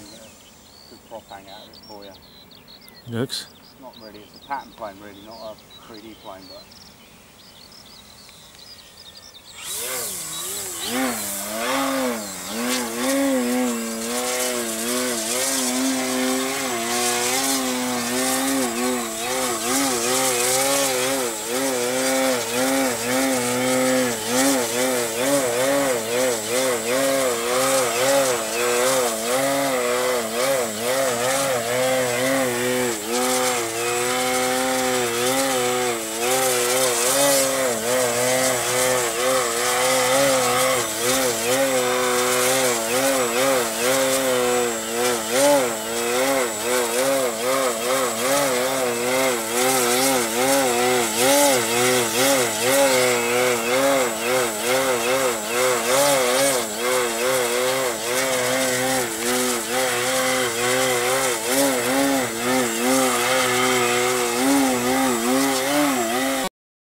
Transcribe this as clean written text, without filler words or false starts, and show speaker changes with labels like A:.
A: and get a good prop hang out of it for you.
B: Looks.
A: Not really, it's a pattern plane really, not a 3D plane, but